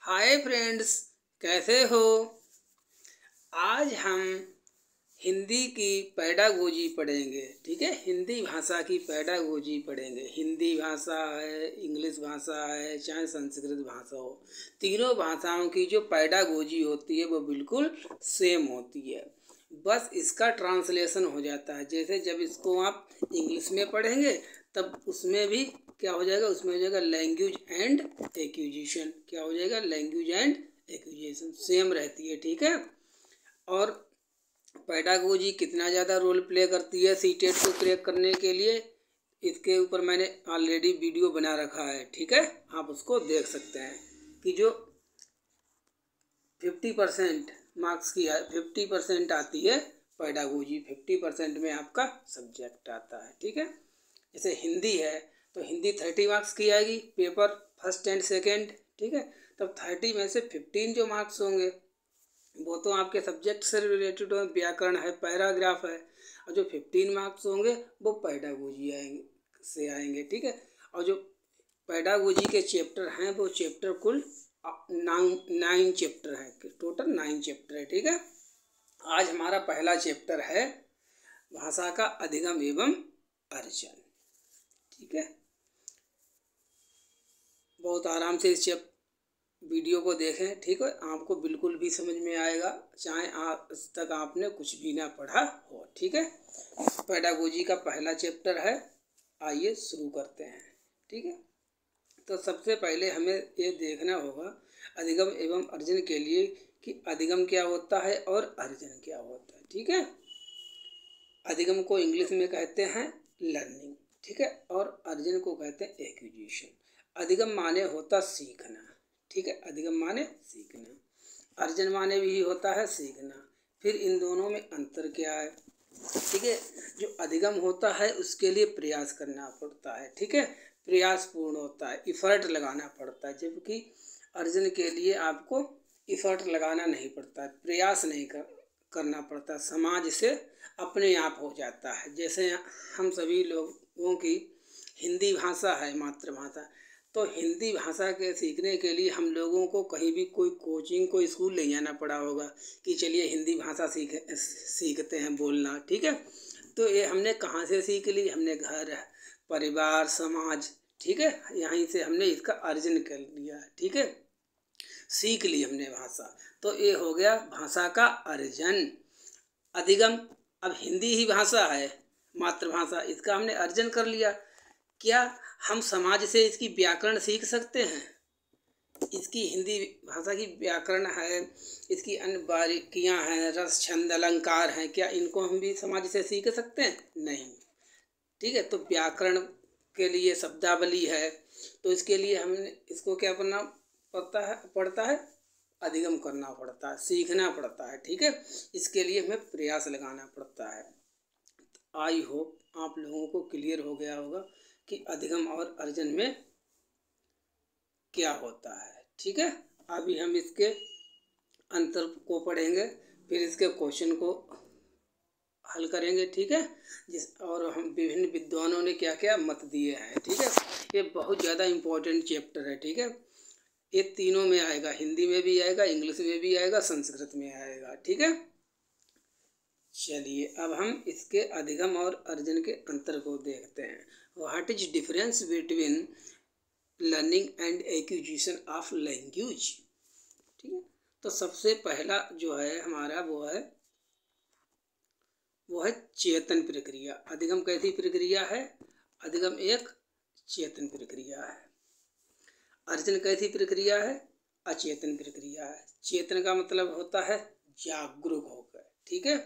Hi friends, कैसे हो। आज हम हिंदी की पैडागोजी पढ़ेंगे। ठीक है, हिंदी भाषा की पैडागोजी पढ़ेंगे। हिंदी भाषा है, इंग्लिश भाषा है, चाहे संस्कृत भाषा हो, तीनों भाषाओं की जो पैडागोजी होती है वो बिल्कुल सेम होती है। बस इसका ट्रांसलेशन हो जाता है। जैसे जब इसको आप इंग्लिश में पढ़ेंगे तब उसमें भी क्या हो जाएगा, उसमें हो जाएगा लैंग्वेज एंड एक्विजिशन। क्या हो जाएगा, लैंग्वेज एंड एक्विजिशन सेम रहती है। ठीक है, और पैडागोजी कितना ज़्यादा रोल प्ले करती है सीटेट को क्रैक करने के लिए, इसके ऊपर मैंने ऑलरेडी वीडियो बना रखा है। ठीक है, आप उसको देख सकते हैं कि जो 50% मार्क्स की 50% आती है पैडागोजी, 50% में आपका सब्जेक्ट आता है। ठीक है, जैसे हिंदी है तो हिंदी 30 मार्क्स की आएगी, पेपर फर्स्ट एंड सेकेंड। ठीक है, तब 30 में से 15 जो मार्क्स होंगे वो तो आपके सब्जेक्ट से रिलेटेड हो, व्याकरण है, पैराग्राफ है, और जो 15 मार्क्स होंगे वो पैडागोजी आएंगे। ठीक है, और जो पैडागोजी के चैप्टर हैं वो चैप्टर कुल 9 चैप्टर हैं, टोटल 9 चैप्टर है। ठीक है, आज हमारा पहला चैप्टर है भाषा का अधिगम एवं अर्जन। ठीक है, बहुत आराम से इस वीडियो को देखें। ठीक है, आपको बिल्कुल भी समझ में आएगा, चाहे आज तक आपने कुछ भी ना पढ़ा हो। ठीक है, पैडागोजी का पहला चैप्टर है, आइए शुरू करते हैं। ठीक है, तो सबसे पहले हमें ये देखना होगा अधिगम एवं अर्जन के लिए कि अधिगम क्या होता है और अर्जन क्या होता है। ठीक है, अधिगम को इंग्लिश में कहते हैं लर्निंग। ठीक है, और अर्जन को कहते हैं एक्विजिशन। अधिगम माने होता सीखना। ठीक है, अधिगम माने सीखना, अर्जन माने भी होता है सीखना। फिर इन दोनों में अंतर क्या है। ठीक है, जो अधिगम होता है उसके लिए प्रयास करना पड़ता है। ठीक है, प्रयासपूर्ण होता है, इफर्ट लगाना पड़ता है, जबकि अर्जन के लिए आपको इफर्ट लगाना नहीं पड़ता है, प्रयास नहीं करना पड़ता, समाज से अपने आप हो जाता है। जैसे हम सभी लोगों की हिंदी भाषा है मातृभाषा, तो हिंदी भाषा के सीखने के लिए हम लोगों को कहीं भी कोई कोचिंग, कोई स्कूल नहीं जाना पड़ा होगा कि चलिए हिंदी भाषा सीखते हैं बोलना। ठीक है, तो ये हमने कहाँ से सीख ली, हमने घर, परिवार, समाज, ठीक है, यहीं से हमने इसका अर्जन कर लिया। ठीक है, सीख ली हमने भाषा, तो ये हो गया भाषा का अर्जन। अधिगम, अब हिंदी ही भाषा है मातृभाषा, इसका हमने अर्जन कर लिया। क्या हम समाज से इसकी व्याकरण सीख सकते हैं? इसकी हिंदी भाषा की व्याकरण है, इसकी अन्य बारीकियाँ हैं, रस, छंद, अलंकार हैं, क्या इनको हम भी समाज से सीख सकते हैं? नहीं। ठीक है, तो व्याकरण के लिए शब्दावली है, तो इसके लिए हमने इसको क्या करना पड़ता है अधिगम करना पड़ता है, सीखना पड़ता है। ठीक है, इसके लिए हमें प्रयास लगाना पड़ता है। आई होप आप लोगों को क्लियर हो गया होगा कि अधिगम और अर्जन में क्या होता है। ठीक है, अभी हम इसके अंतर को पढ़ेंगे, फिर इसके क्वेश्चन को हल करेंगे। ठीक है, और हम विभिन्न विद्वानों ने क्या क्या मत दिए हैं। ठीक है, ये बहुत ज़्यादा इम्पोर्टेंट चैप्टर है। ठीक है, ये तीनों में आएगा, हिंदी में भी आएगा, इंग्लिश में भी आएगा, संस्कृत में आएगा। ठीक है, चलिए अब हम इसके अधिगम और अर्जन के अंतर को देखते हैं। What is difference between learning and acquisition of language. ठीक है, तो सबसे पहला जो है हमारा वो है चेतन प्रक्रिया। अधिगम कैसी प्रक्रिया है? अधिगम एक चेतन प्रक्रिया है। अर्जन कैसी प्रक्रिया है? अचेतन प्रक्रिया है। चेतन का मतलब होता है जागरूक होकर। ठीक है,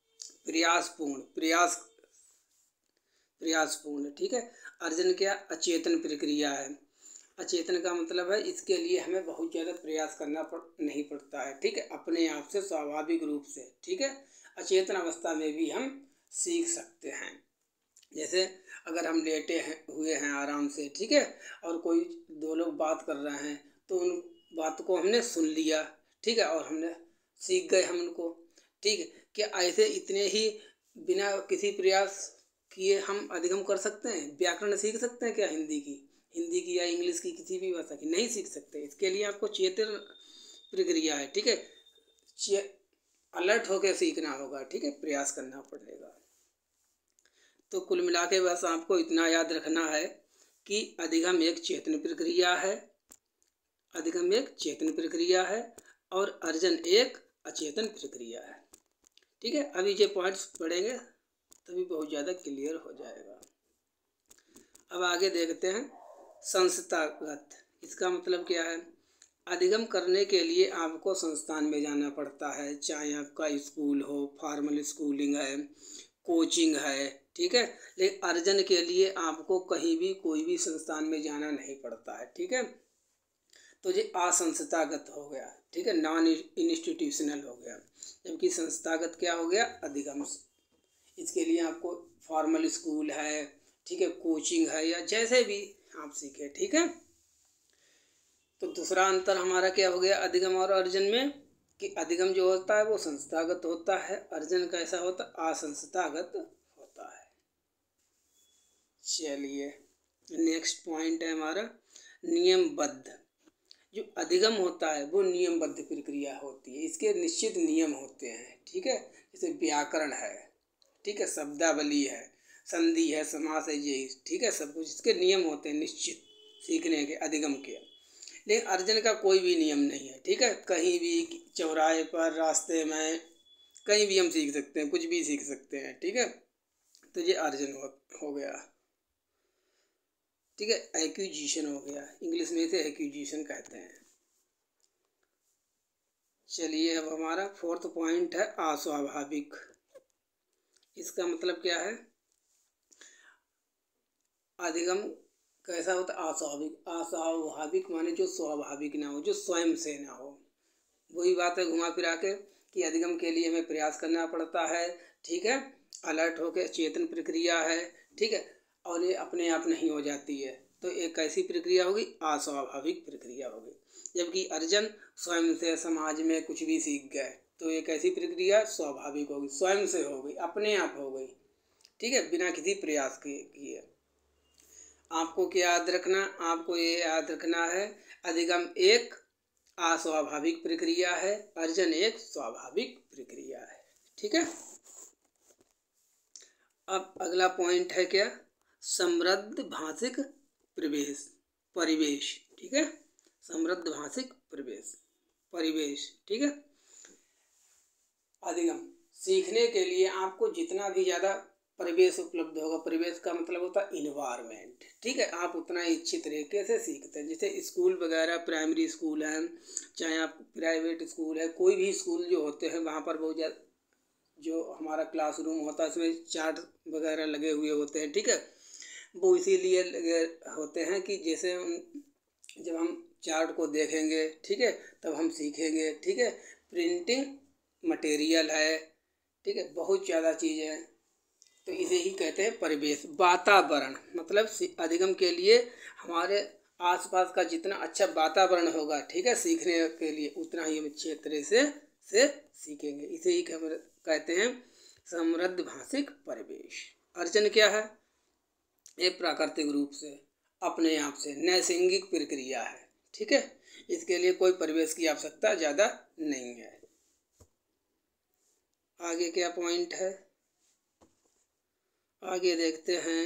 प्रयासपूर्ण। ठीक है, अर्जन क्या? अचेतन प्रक्रिया है। अचेतन का मतलब है इसके लिए हमें बहुत ज़्यादा प्रयास करना नहीं पड़ता है। ठीक है, अपने आप से स्वाभाविक रूप से। ठीक है, अचेतन अवस्था में भी हम सीख सकते हैं। जैसे अगर हम लेटे हुए हैं आराम से, ठीक है, और कोई दो लोग बात कर रहे हैं तो उन बात को हमने सुन लिया, ठीक है, और हमने सीख गए हम उनको। ठीक है, क्या ऐसे इतने ही बिना किसी प्रयास किए हम अधिगम कर सकते हैं? व्याकरण सीख सकते हैं क्या हिंदी की? हिंदी की या इंग्लिश की किसी भी भाषा की नहीं सीख सकते। इसके लिए आपको चेतन प्रक्रिया है, ठीक है, अलर्ट होकर सीखना होगा, ठीक है, प्रयास करना पड़ेगा। तो कुल मिला के बस आपको इतना याद रखना है कि अधिगम एक चेतन प्रक्रिया है, अधिगम एक चेतन प्रक्रिया है और अर्जन एक अचेतन प्रक्रिया है, ठीक है। अभी ये पॉइंट्स पढ़ेंगे तभी बहुत ज़्यादा क्लियर हो जाएगा। अब आगे देखते हैं संस्थागत। इसका मतलब क्या है? अधिगम करने के लिए आपको संस्थान में जाना पड़ता है, चाहे आपका स्कूल हो, फॉर्मल स्कूलिंग है, कोचिंग है, ठीक है। लेकिन अर्जन के लिए आपको कहीं भी कोई भी संस्थान में जाना नहीं पड़ता है, ठीक है। तो ये असंस्थागत हो गया, ठीक है, नॉन इंस्टीट्यूशनल हो गया। जबकि संस्थागत क्या हो गया? अधिगम। इसके लिए आपको फॉर्मल स्कूल है, ठीक है, कोचिंग है, या जैसे भी आप सीखे, ठीक है। तो दूसरा अंतर हमारा क्या हो गया अधिगम और अर्जन में, कि अधिगम जो होता है वो संस्थागत होता है, अर्जन कैसा होता है? असंस्थागत होता है। चलिए नेक्स्ट पॉइंट है हमारा नियमबद्ध। जो अधिगम होता है वो नियमबद्ध प्रक्रिया होती है, इसके निश्चित नियम होते हैं, ठीक है। जैसे व्याकरण है, ठीक है, शब्दावली है, संधि है, समास है, ये ठीक है, सब कुछ इसके नियम होते हैं निश्चित सीखने के, अधिगम के। लेकिन अर्जन का कोई भी नियम नहीं है, ठीक है। कहीं भी चौराहे पर, रास्ते में, कहीं भी हम सीख सकते हैं, कुछ भी सीख सकते हैं, ठीक है। तो ये अर्जन हो गया, ठीक है, एक्विजिशन हो गया, इंग्लिश में इसे एक्विजिशन कहते हैं। चलिए अब हमारा फोर्थ पॉइंट है अस्वाभाविक। इसका मतलब क्या है? अधिगम कैसा होता है? अस्वाभाविक। अस्वाभाविक माने जो स्वाभाविक ना हो, जो स्वयं से ना हो। वही बात है घुमा फिरा के कि अधिगम के लिए हमें प्रयास करना पड़ता है, ठीक है, अलर्ट होकर चेतन प्रक्रिया है, ठीक है, और ये अपने आप नहीं हो जाती है। तो एक कैसी प्रक्रिया होगी? अस्वाभाविक प्रक्रिया होगी। जबकि अर्जन स्वयं से, समाज में कुछ भी सीख गए, तो एक ऐसी प्रक्रिया स्वाभाविक होगी, स्वयं से हो गई, अपने आप हो गई, ठीक है, बिना किसी प्रयास किए। आपको क्या याद रखना? आपको ये याद रखना है अधिगम एक अस्वाभाविक प्रक्रिया है, अर्जन एक स्वाभाविक प्रक्रिया है, ठीक है। अब अगला पॉइंट है क्या? समृद्ध भाषिक परिवेश, ठीक है, समृद्ध भाषिक परिवेश, ठीक है। अधिगम सीखने के लिए आपको जितना भी ज़्यादा परिवेश उपलब्ध होगा, परिवेश का मतलब होता है इन्वायरमेंट, ठीक है, आप उतना ही अच्छी तरीके से सीखते हैं। जैसे स्कूल वगैरह, प्राइमरी स्कूल है, चाहे आप प्राइवेट स्कूल है, कोई भी स्कूल जो होते हैं वहाँ पर बहुत ज़्यादा जो हमारा क्लासरूम होता है उसमें चार्ट वगैरह लगे हुए होते हैं, ठीक है। वो इसीलिए लगे होते हैं कि जैसे जब हम चार्ट को देखेंगे, ठीक है, तब हम सीखेंगे, ठीक है। प्रिंटिंग मटेरियल है, ठीक है, बहुत ज़्यादा चीज़ है। तो इसे ही कहते हैं परिवेश, वातावरण। मतलब अधिगम के लिए हमारे आसपास का जितना अच्छा वातावरण होगा, ठीक है, सीखने के लिए उतना ही हम अच्छे तरह से सीखेंगे। इसे ही कहते हैं समृद्ध भाषिक परिवेश। अर्जन क्या है? एक प्राकृतिक रूप से, अपने आप से, नैसर्गिक प्रक्रिया है, ठीक है। इसके लिए कोई परिवेश की आवश्यकता ज़्यादा नहीं है। आगे क्या पॉइंट है? आगे देखते हैं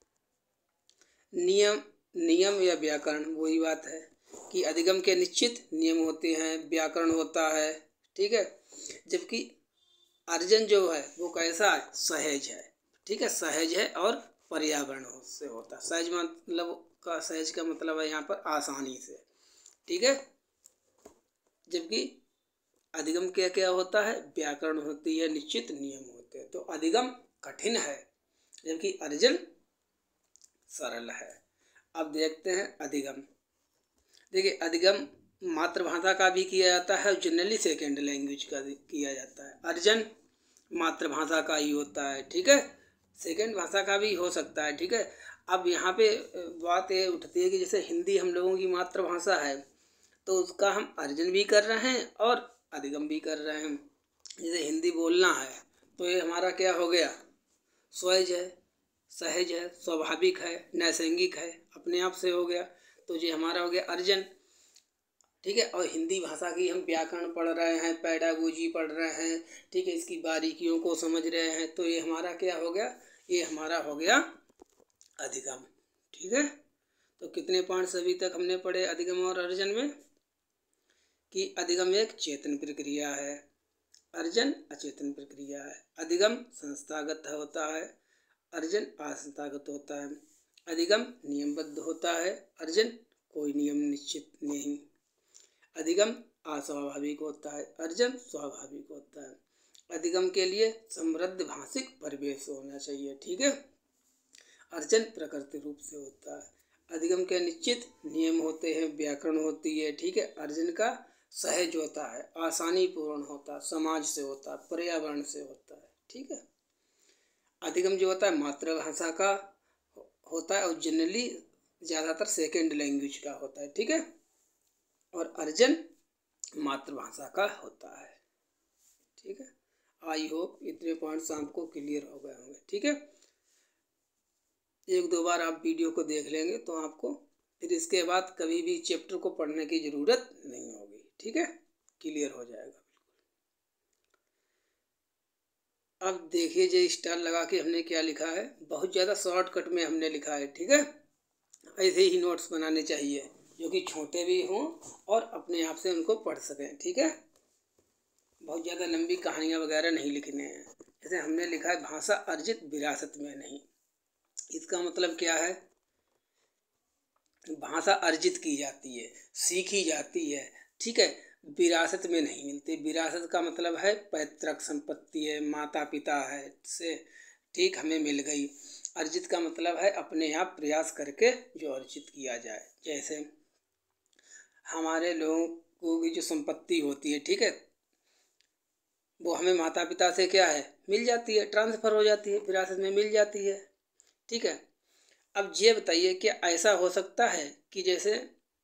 नियम या व्याकरण। वही बात है कि अधिगम के निश्चित नियम होते हैं, व्याकरण होता है, ठीक है। जबकि अर्जन जो है वो कैसा है? सहज है, ठीक है, सहज है और पर्यावरण से होता है। सहज का मतलब है यहाँ पर आसानी से, ठीक है। जबकि अधिगम क्या क्या होता है? व्याकरण होती है, निश्चित नियम होते हैं। तो अधिगम कठिन है जबकि अर्जन सरल है। अब देखते हैं अधिगम। देखिए अधिगम मातृभाषा का भी किया जाता है, जनरली सेकेंड लैंग्वेज का भी किया जाता है। अर्जन मातृभाषा का ही होता है, ठीक है, सेकेंड भाषा का भी हो सकता है, ठीक है। अब यहाँ पे बात ये उठती है कि जैसे हिंदी हम लोगों की मातृभाषा है, तो उसका हम अर्जन भी कर रहे हैं और अधिगम भी कर रहे हैं। जैसे हिंदी बोलना है तो ये हमारा क्या हो गया? सहज है, स्वाभाविक है, नैसर्गिक है, अपने आप से हो गया। तो ये हमारा हो गया अर्जन, ठीक है। और हिंदी भाषा की हम व्याकरण पढ़ रहे हैं, पेडागोजी पढ़ रहे हैं, ठीक है, इसकी बारीकियों को समझ रहे हैं, तो ये हमारा क्या हो गया, ये हमारा हो गया अधिगम, ठीक है। तो कितने पॉइंट्स अभी तक हमने पढ़े अधिगम और अर्जन में, कि अधिगम एक चेतन प्रक्रिया है, अर्जन अचेतन प्रक्रिया है। अधिगम संस्थागत होता है, अर्जन असंस्थागत होता है। अधिगम नियमबद्ध होता है, अर्जन कोई नियम निश्चित नहीं। अधिगम अस्वाभाविक होता है, अर्जन स्वाभाविक होता है। अधिगम के लिए समृद्ध भाषिक परिवेश होना चाहिए, ठीक है। अर्जन प्रकृति रूप से होता है। अधिगम के निश्चित नियम होते हैं, व्याकरण होती है, ठीक है। अर्जन का सहज होता है, आसानी पूर्ण होता है, समाज से होता है, पर्यावरण से होता है, ठीक है। अधिगम जो होता है मातृभाषा का होता है और जनरली ज़्यादातर सेकेंड लैंग्वेज का होता है, ठीक है। और अर्जन मातृभाषा का होता है, ठीक है। आई होप इतने पॉइंट्स आपको क्लियर हो गए होंगे, ठीक है। एक दो बार आप वीडियो को देख लेंगे तो आपको फिर इसके बाद कभी भी चैप्टर को पढ़ने की ज़रूरत नहीं होगी, ठीक है, क्लियर हो जाएगा। अब देखिए जो स्टार लगा के हमने क्या लिखा है, बहुत ज़्यादा शॉर्टकट में हमने लिखा है, ठीक है। ऐसे ही नोट्स बनाने चाहिए जो कि छोटे भी हों और अपने आप से उनको पढ़ सकें, ठीक है। बहुत ज़्यादा लंबी कहानियाँ वगैरह नहीं लिखने हैं। जैसे हमने लिखा है भाषा अर्जित विरासत में नहीं, इसका मतलब क्या है, भाषा अर्जित की जाती है, सीखी जाती है, ठीक है, विरासत में नहीं मिलती। विरासत का मतलब है पैतृक संपत्ति है, माता पिता है से, ठीक, हमें मिल गई। अर्जित का मतलब है अपने आप प्रयास करके जो अर्जित किया जाए। जैसे हमारे लोगों की जो संपत्ति होती है, ठीक है, वो हमें माता पिता से क्या है मिल जाती है, ट्रांसफ़र हो जाती है, विरासत में मिल जाती है, ठीक है। अब ये बताइए कि ऐसा हो सकता है कि जैसे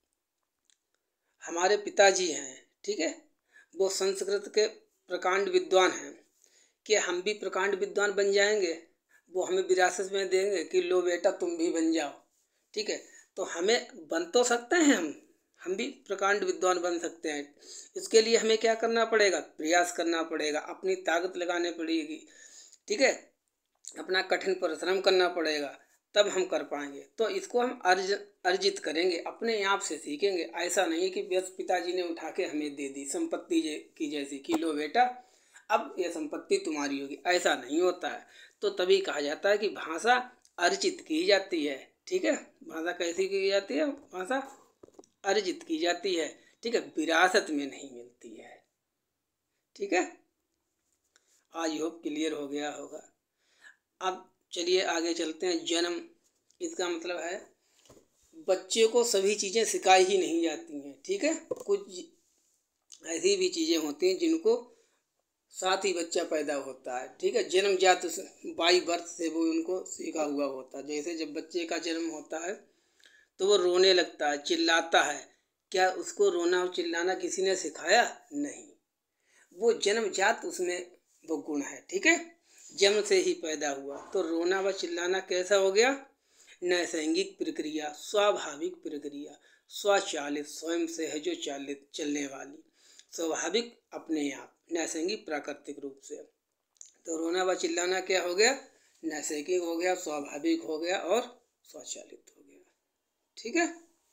हमारे पिताजी हैं, ठीक है, वो संस्कृत के प्रकांड विद्वान हैं, क्या हम भी प्रकांड विद्वान बन जाएंगे, वो हमें विरासत में देंगे कि लो बेटा तुम भी बन जाओ, ठीक है। तो हमें बन तो सकते हैं, हम भी प्रकांड विद्वान बन सकते हैं। इसके लिए हमें क्या करना पड़ेगा, प्रयास करना पड़ेगा, अपनी ताकत लगानी पड़ेगी, ठीक है, अपना कठिन परिश्रम करना पड़ेगा, तब हम कर पाएंगे। तो इसको हम अर्जित करेंगे, अपने आप से सीखेंगे। ऐसा नहीं कि बस पिताजी ने उठा के हमें दे दी संपत्ति की जैसी कि लो बेटा अब ये संपत्ति तुम्हारी होगी, ऐसा नहीं होता है। तो तभी कहा जाता है कि भाषा अर्जित की जाती है, ठीक है। भाषा कैसी की जाती है, भाषा अर्जित की जाती है, ठीक है, विरासत में नहीं मिलती है, ठीक है। आई होप क्लियर हो गया होगा। अब चलिए आगे चलते हैं। जन्म, इसका मतलब है बच्चे को सभी चीज़ें सिखाई ही नहीं जाती हैं, ठीक है। कुछ ऐसी भी चीज़ें होती हैं जिनको साथ ही बच्चा पैदा होता है, ठीक है, जन्मजात बाई बर्थ से वो उनको सीखा हुआ होता है। जैसे जब बच्चे का जन्म होता है तो वो रोने लगता है, चिल्लाता है, क्या उसको रोना और चिल्लाना किसी ने सिखाया? नहीं, वो जन्मजात उसमें वो गुण है, ठीक है, जन्म से ही पैदा हुआ। तो रोना व चिल्लाना कैसा हो गया, नैसर्गिक प्रक्रिया, स्वाभाविक प्रक्रिया, स्वचालित, स्वयं से है जो चालित चलने वाली, स्वाभाविक, अपने आप, नैसर्गिक, प्राकृतिक रूप से। तो रोना व चिल्लाना क्या हो गया, नैसर्गिक हो गया, स्वाभाविक हो गया और स्वचालित हो गया, ठीक है।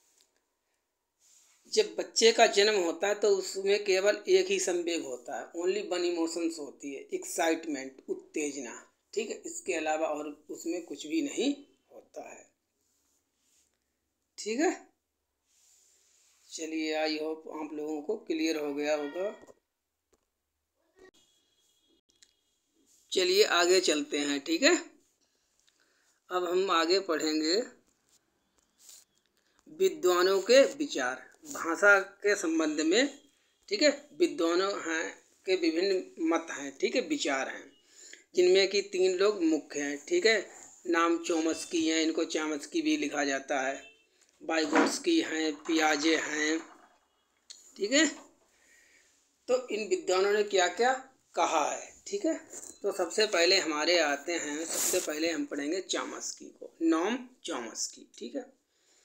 जब बच्चे का जन्म होता है तो उसमें केवल एक ही संवेग होता है, ओनली वन इमोशंस होती है, एक्साइटमेंट, उत्तेजना, ठीक है, इसके अलावा और उसमें कुछ भी नहीं होता है, ठीक है। चलिए आई होप आप लोगों को क्लियर हो गया होगा। चलिए आगे चलते हैं, ठीक है। अब हम आगे पढ़ेंगे विद्वानों के विचार भाषा के संबंध में, ठीक है। विद्वानों हैं के विभिन्न मत हैं, ठीक है, विचार हैं, जिनमें कि 3 लोग मुख्य हैं, ठीक है। नाम चोम्स्की हैं, इनको चाम्स्की भी लिखा जाता है, वाइगोत्स्की हैं, पियाजे हैं, ठीक है। तो इन विद्वानों ने क्या क्या कहा है, ठीक है। तो सबसे पहले हमारे आते हैं, सबसे पहले हम पढ़ेंगे चाम्स्की को, नॉम चॉम्स्की, ठीक है।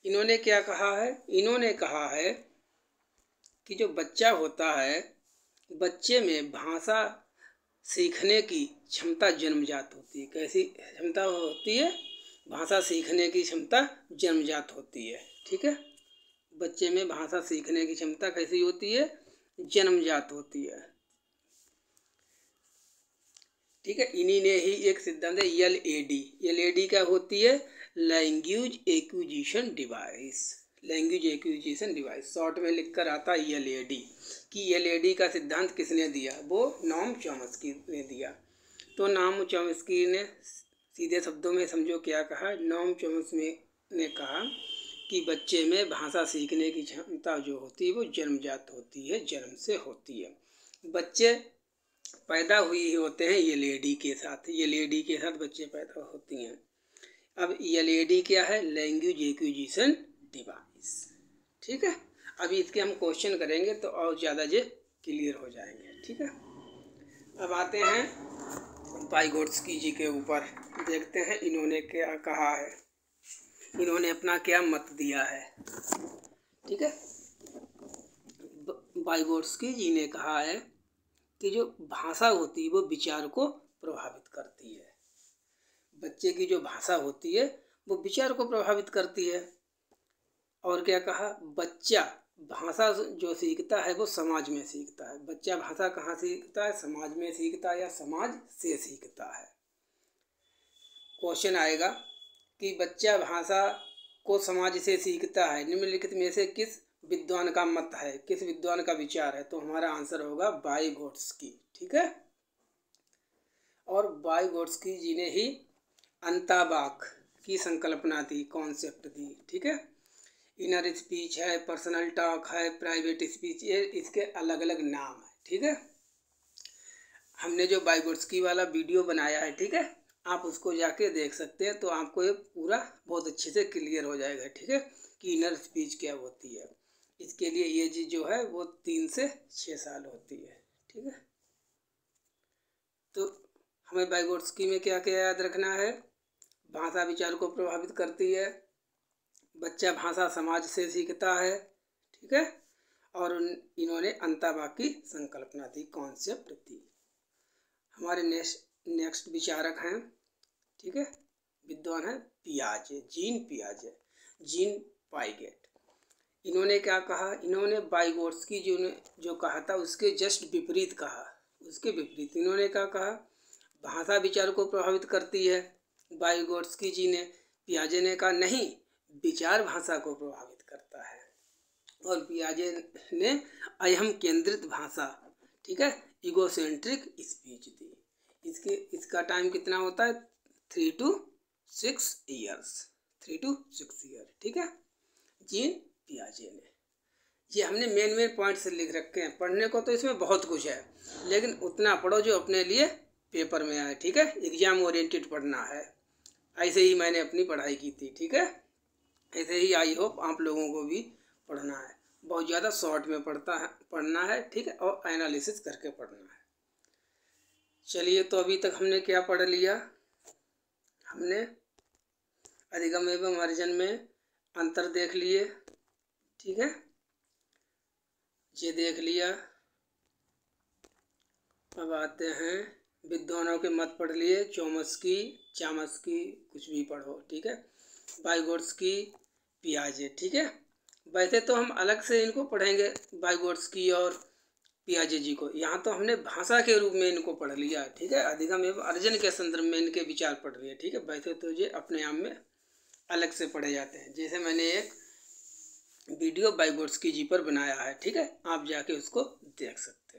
इन्होंने क्या कहा है, इन्होंने कहा है कि जो बच्चा होता है, बच्चे में भाषा सीखने की क्षमता जन्मजात होती है। कैसी क्षमता होती है? भाषा सीखने की क्षमता जन्मजात होती है। ठीक है, बच्चे में भाषा सीखने की क्षमता कैसी होती है? जन्मजात होती है। ठीक है, इन्हीं ने ही एक सिद्धांत है LAD। LAD क्या होती है? Language acquisition device. Language acquisition device short में लिखकर आता है LAD। कि LAD का सिद्धांत किसने दिया? वो नॉम चॉम्स्की ने दिया। तो नॉम चॉम्स्की ने सीधे शब्दों में समझो क्या कहा। नॉम चॉम्स्की ने कहा कि बच्चे में भाषा सीखने की क्षमता जो होती है वो जन्मजात होती है, जन्म से होती है। बच्चे पैदा हुए होते हैं LAD के साथ, LAD के साथ बच्चे पैदा होती हैं। अब LAD क्या है? Language acquisition device. ठीक है, अभी इसके हम क्वेश्चन करेंगे तो और ज़्यादा ये क्लियर हो जाएंगे। ठीक है, अब आते हैं वाइगोट्स्की जी के ऊपर, देखते हैं इन्होंने क्या कहा है, इन्होंने अपना क्या मत दिया है। ठीक है, वाइगोट्स्की जी ने कहा है कि जो भाषा होती है वो विचार को प्रभावित करती है। बच्चे की जो भाषा होती है वो विचार को प्रभावित करती है। और क्या कहा? बच्चा भाषा जो सीखता है वो समाज में सीखता है। बच्चा भाषा कहाँ सीखता है? समाज में सीखता है या समाज से सीखता है। क्वेश्चन आएगा कि बच्चा भाषा को समाज से सीखता है, निम्नलिखित में से किस विद्वान का मत है, किस विद्वान का विचार है? तो हमारा आंसर होगा वाइगोट्स्की। ठीक है, और वाइगोट्स्की जी ने ही अंतर्वाक की संकल्पना दी, कॉन्सेप्ट दी। ठीक है, इनर स्पीच है, पर्सनल टॉक है, प्राइवेट स्पीच, ये इसके अलग अलग नाम है। ठीक है, हमने जो वाइगोट्स्की वाला वीडियो बनाया है, ठीक है, आप उसको जाके देख सकते हैं, तो आपको ये पूरा बहुत अच्छे से क्लियर हो जाएगा। ठीक है, कि इनर स्पीच क्या होती है। इसके लिए ये चीज़ जो है वो 3 से 6 साल होती है। ठीक है, तो हमें वाइगोट्स्की में क्या क्या याद रखना है? भाषा विचार को प्रभावित करती है, बच्चा भाषा समाज से सीखता है। ठीक है, और इन्होंने अंतर्वाक की संकल्पना दी, कॉन्सेप्ट दी। हमारे नेक्स्ट विचारक हैं, ठीक है, विद्वान है पियाजे, जीन पियाजे, जीन पाइगेट। इन्होंने क्या कहा? इन्होंने वाइगोट्स्की जो कहा था उसके जस्ट विपरीत कहा। उसके विपरीत इन्होंने क्या कहा? भाषा विचार को प्रभावित करती है वाइगोट्स्की जी ने। पियाजे ने कहा नहीं, विचार भाषा को प्रभावित करता है। और पियाजे ने अहम केंद्रित भाषा, ठीक है, इगोसेंट्रिक स्पीच दी। इसका टाइम कितना होता है? 3 to 6 ईयर्स, 3 to 6 ईयर। ठीक है, जीन पियाजे ने। ये हमने मेन पॉइंट्स लिख रखे हैं। पढ़ने को तो इसमें बहुत कुछ है, लेकिन उतना पढ़ो जो अपने लिए पेपर में आए। ठीक है, एग्जाम ओरिएंटेड पढ़ना है। ऐसे ही मैंने अपनी पढ़ाई की थी। ठीक है, ऐसे ही आई होप आप लोगों को भी पढ़ना है। बहुत ज़्यादा शॉर्ट में पढ़ना है। ठीक है, और एनालिसिस करके पढ़ना है। चलिए, तो अभी तक हमने क्या पढ़ लिया? हमने अधिगम एवं अर्जन में अंतर देख लिए। ठीक है, ये देख लिया। अब आते हैं विद्वानों के मत पढ़ लिए। चॉम्स्की, कुछ भी पढ़ो। ठीक है, वाइगोट्स्की, पियाजे। ठीक है, वैसे तो हम अलग से इनको पढ़ेंगे, वाइगोट्स्की और पियाजे जी को। यहाँ तो हमने भाषा के रूप में इनको पढ़ लिया। ठीक है, अधिगम एवं अर्जन के संदर्भ में इनके विचार पढ़ लिए। ठीक है, वैसे तो ये अपने आप में अलग से पढ़े जाते हैं। जैसे मैंने एक वीडियो वाइगोट्स्की जी पर बनाया है। ठीक है, आप जाके उसको देख सकते हैं।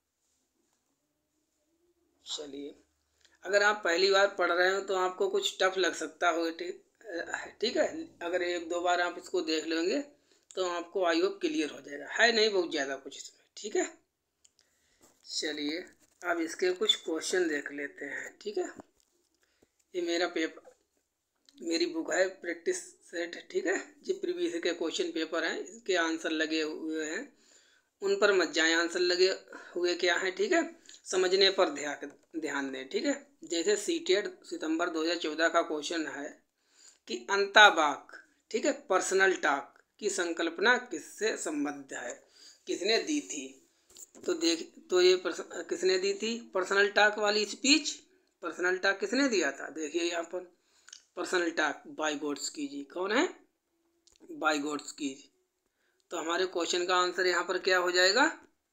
चलिए, अगर आप पहली बार पढ़ रहे हो तो आपको कुछ टफ लग सकता हो। ठीक है, अगर 1-2 बार आप इसको देख लेंगे तो आपको आई होप क्लियर हो जाएगा। है नहीं बहुत ज़्यादा कुछ इसमें। ठीक है, चलिए अब इसके कुछ क्वेश्चन देख लेते हैं। ठीक है, ये मेरा पेपर, मेरी बुक है प्रैक्टिस सेट। ठीक है, जो प्रीवियस के क्वेश्चन पेपर हैं इसके आंसर लगे हुए हैं, उन पर मत जाएं। आंसर लगे हुए क्या हैं? ठीक है, समझने पर ध्यान दें। ठीक है, जैसे सीटेड सितंबर 2014 का क्वेश्चन है कि अंतर्वाक, ठीक है, पर्सनल टॉक की संकल्पना किससे संबद्ध है, किसने दी थी? तो ये किसने दी थी पर्सनल टॉक वाली स्पीच? पर्सनल टॉक किसने दिया था? देखिए यहाँ पर पर्सनल टॉक वाइगोट्स्की जी। कौन है? वाइगोट्स्की। तो हमारे क्वेश्चन का आंसर यहाँ पर क्या हो जाएगा?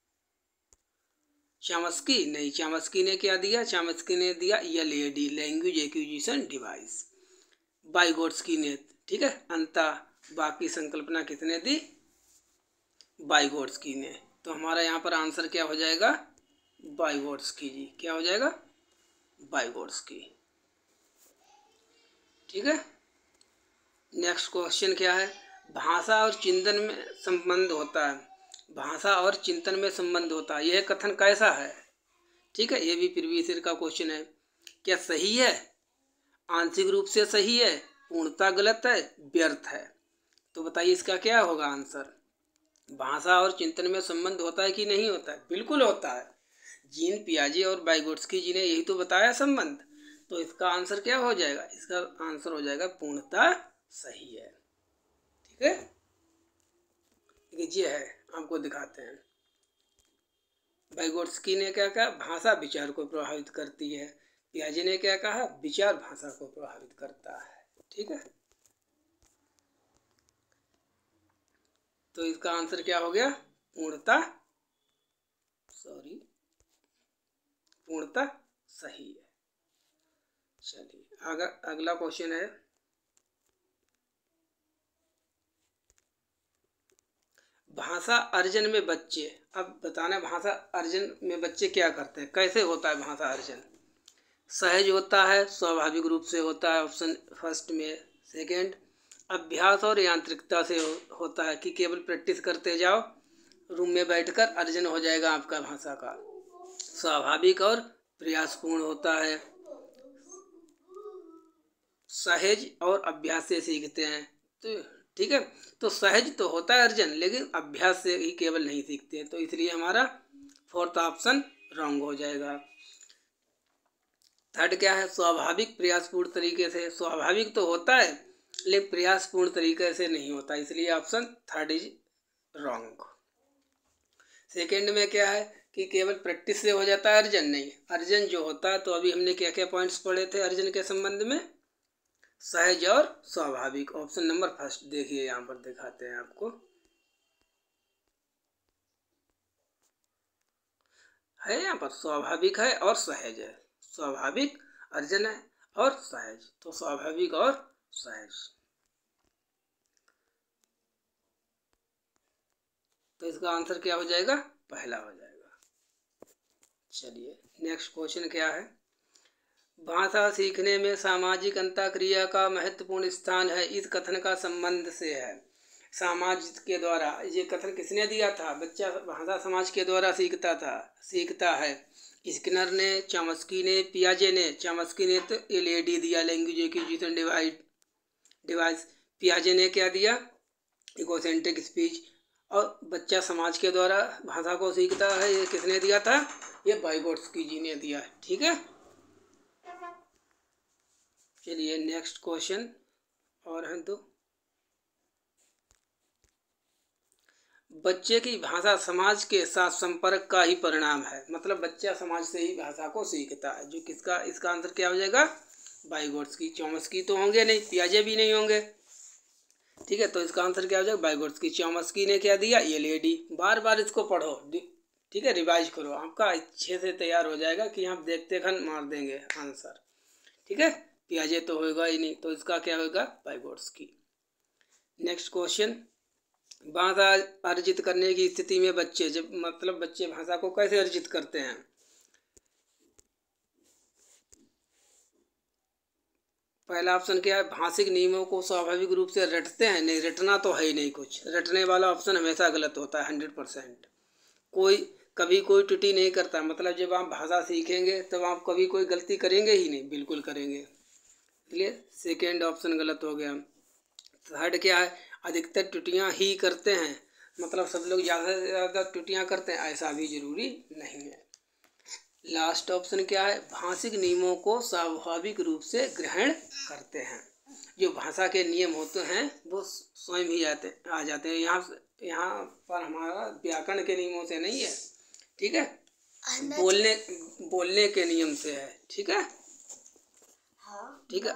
चॉम्स्की नहीं, चॉम्स्की ने क्या दिया? चॉम्स्की ने दिया LAD, language acquisition device. Vygotsky ने, ठीक है, बाकी संकल्पना किसने दी? वाइगोट्स्की ने। तो हमारा यहाँ पर आंसर क्या हो जाएगा? वाइगोट्स्की जी। क्या हो जाएगा? वाइगोट्स्की। ठीक है। नेक्स्ट क्वेश्चन क्या है? भाषा और चिंतन में संबंध होता है। भाषा और चिंतन में संबंध होता है, यह कथन कैसा है? ठीक है, ये भी प्रीवियस ईयर का क्वेश्चन है। क्या सही है? आंशिक रूप से सही है, पूर्णतः गलत है, व्यर्थ है? तो बताइए इसका क्या होगा आंसर? भाषा और चिंतन में संबंध होता है कि नहीं होता है? बिल्कुल होता है। जीन पियाजे और वाइगोट्स्की जी ने यही तो बताया संबंध। तो इसका आंसर क्या हो जाएगा? इसका आंसर हो जाएगा पूर्णतः सही है। ठीक है, ये है, आपको दिखाते हैं। वाइगोट्स्की ने क्या कहा? भाषा विचार को प्रभावित करती है। पियाजे ने क्या कहा? विचार भाषा को प्रभावित करता है। ठीक है, तो इसका आंसर क्या हो गया? पूर्णतः सही है। चलिए अगला क्वेश्चन है, भाषा अर्जन में बच्चे। अब बताना भाषा अर्जन में बच्चे क्या करते हैं, कैसे होता है भाषा अर्जन? सहज होता है, स्वाभाविक रूप से होता है, ऑप्शन फर्स्ट में। सेकंड, अभ्यास और यांत्रिकता से होता है कि केवल प्रैक्टिस करते जाओ, रूम में बैठकर अर्जन हो जाएगा आपका भाषा का। स्वाभाविक और प्रयासपूर्ण होता है। सहज और अभ्यास से सीखते हैं। तो ठीक है, तो सहज तो होता है अर्जन, लेकिन अभ्यास से ही केवल नहीं सीखते हैं, तो इसलिए हमारा फोर्थ ऑप्शन रॉन्ग हो जाएगा। थर्ड क्या है? स्वाभाविक प्रयासपूर्ण तरीके से। स्वाभाविक तो होता है लेकिन प्रयासपूर्ण तरीके से नहीं होता, इसलिए option third is wrong. Second में क्या है कि केवल प्रैक्टिस से हो जाता है अर्जन? नहीं, अर्जन जो होता है, तो अभी हमने क्या क्या पॉइंट्स पढ़े थे अर्जन के संबंध में? सहज और स्वाभाविक। ऑप्शन नंबर फर्स्ट देखिए, यहाँ पर दिखाते हैं आपको, है यहाँ पर स्वाभाविक है और सहज है। स्वाभाविक अर्जन है और सहज, तो स्वाभाविक और सहज। तो इसका आंसर क्या हो जाएगा? पहला हो जाएगा। चलिए नेक्स्ट क्वेश्चन क्या है? भाषा सीखने में सामाजिक अंतःक्रिया का महत्वपूर्ण स्थान है, इस कथन का संबंध से है। समाज के द्वारा, ये कथन किसने दिया था? बच्चा भाषा समाज के द्वारा सीखता है। स्किनर ने, चॉम्स्की ने, पियाजे ने। चॉम्स्की ने तो LAD दिया, लैंग्वेज एक्विजिशन डिवाइस। पियाजे ने क्या दिया? Egocentric speech. और बच्चा समाज के द्वारा भाषा को सीखता है, ये किसने दिया था? ये वाइगोट्स्की जी ने दिया। ठीक है, चलिए नेक्स्ट क्वेश्चन और हैं तो, बच्चे की भाषा समाज के साथ संपर्क का ही परिणाम है। मतलब बच्चा समाज से ही भाषा को सीखता है। जो किसका, इसका आंसर क्या हो जाएगा? वाइगोट्स्की। चॉम्स्की तो होंगे नहीं, पियाजे भी नहीं होंगे। ठीक है, तो इसका आंसर क्या हो जाएगा? वाइगोट्स्की। चॉम्स्की ने क्या दिया? LAD। बार बार इसको पढ़ो, ठीक है, रिवाइज करो, आपका अच्छे से तैयार हो जाएगा कि आप देखते खन मार देंगे आंसर। ठीक है, पियाजे तो होगा ही नहीं, तो इसका क्या होगा? वाइगोट्स्की। नेक्स्ट क्वेश्चन, भाषा अर्जित करने की स्थिति में बच्चे, जब मतलब बच्चे भाषा को कैसे अर्जित करते हैं? पहला ऑप्शन क्या है? भाषिक नियमों को स्वाभाविक रूप से रटते हैं। नहीं, रटना तो है ही नहीं, कुछ रटने वाला ऑप्शन हमेशा गलत होता है 100%। कभी कोई त्रुटि नहीं करता। मतलब जब आप भाषा सीखेंगे तब आप कभी कोई गलती करेंगे ही नहीं, बिल्कुल करेंगे, इसलिए सेकेंड ऑप्शन गलत हो गया। थर्ड क्या है? अधिकतर त्रुटियां ही करते हैं। मतलब सब लोग ज़्यादा से ज़्यादा त्रुटियां करते हैं, ऐसा भी जरूरी नहीं है। लास्ट ऑप्शन क्या है? भाषिक नियमों को स्वाभाविक रूप से ग्रहण करते हैं। जो भाषा के नियम होते हैं वो स्वयं ही आ जाते हैं। यहाँ पर हमारा व्याकरण के नियमों से नहीं है, ठीक है, बोलने के नियम से है, ठीक है। ठीक है,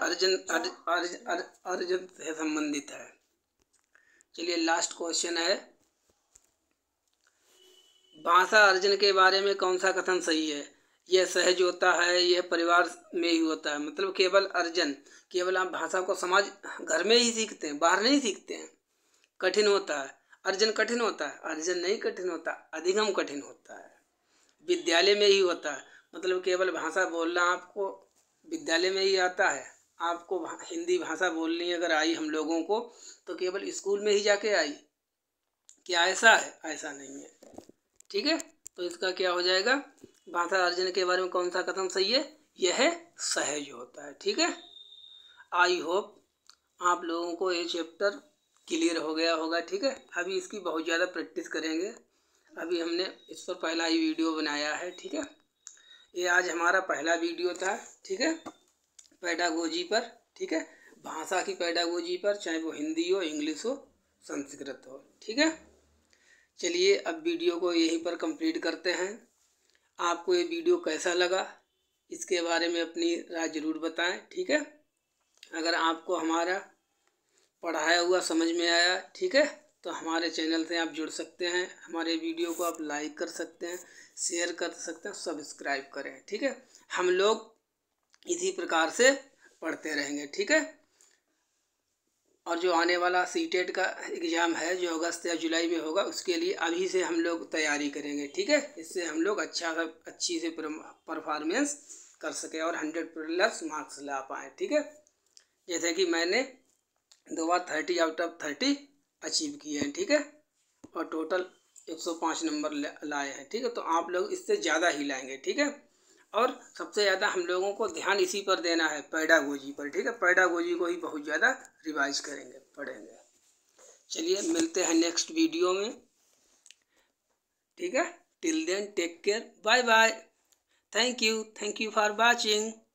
अर्जन से संबंधित है। चलिए लास्ट क्वेश्चन है, भाषा अर्जन के बारे में कौन सा कथन सही है? यह सहज होता है, यह परिवार में ही होता है। मतलब केवल अर्जन, केवल आप भाषा को समाज घर में ही सीखते हैं, बाहर नहीं सीखते हैं। कठिन होता है, अर्जन कठिन होता है, अर्जन नहीं कठिन होता, अधिगम कठिन होता है, विद्यालय में ही होता है। मतलब केवल भाषा बोलना आपको विद्यालय में ही आता है। आपको हिंदी भाषा बोलनी अगर आई हम लोगों को तो केवल स्कूल में ही जाके आई, क्या ऐसा है? ऐसा नहीं है, ठीक है। तो इसका क्या हो जाएगा, भाषा अर्जन के बारे में कौन सा कथन सही है? यह सहज होता है, ठीक है। आई होप आप लोगों को ये चैप्टर क्लियर हो गया होगा, ठीक है। अभी इसकी बहुत ज़्यादा प्रैक्टिस करेंगे। अभी हमने इस पर पहला ही वीडियो बनाया है, ठीक है। ये आज हमारा पहला वीडियो था, ठीक है, पेडागोजी पर, ठीक है, भाषा की पेडागोजी पर, चाहे वो हिंदी हो, इंग्लिश हो, संस्कृत हो, ठीक है। चलिए अब वीडियो को यहीं पर कंप्लीट करते हैं। आपको ये वीडियो कैसा लगा इसके बारे में अपनी राय ज़रूर बताएं, ठीक है। अगर आपको हमारा पढ़ाया हुआ समझ में आया, ठीक है, तो हमारे चैनल से आप जुड़ सकते हैं। हमारे वीडियो को आप लाइक कर सकते हैं, शेयर कर सकते हैं, सब्सक्राइब करें, ठीक है। हम लोग इसी प्रकार से पढ़ते रहेंगे, ठीक है। और जो आने वाला सीटेट का एग्ज़ाम है जो अगस्त या जुलाई में होगा, उसके लिए अभी से हम लोग तैयारी करेंगे, ठीक है। इससे हम लोग अच्छी से परफॉर्मेंस कर सकें और 100+ मार्क्स ला पाएँ, ठीक है। जैसे कि मैंने 2 बार 30 आउट ऑफ 30 अचीव किए हैं, ठीक है, और टोटल 105 नंबर लाए हैं, ठीक है। तो आप लोग इससे ज़्यादा ही लाएंगे, ठीक है। और सबसे ज़्यादा हम लोगों को ध्यान इसी पर देना है, पेडागोजी पर, ठीक है। पेडागोजी को ही बहुत ज़्यादा रिवाइज करेंगे, पढ़ेंगे। चलिए मिलते हैं नेक्स्ट वीडियो में, ठीक है। Till then take care, bye bye, thank you for watching.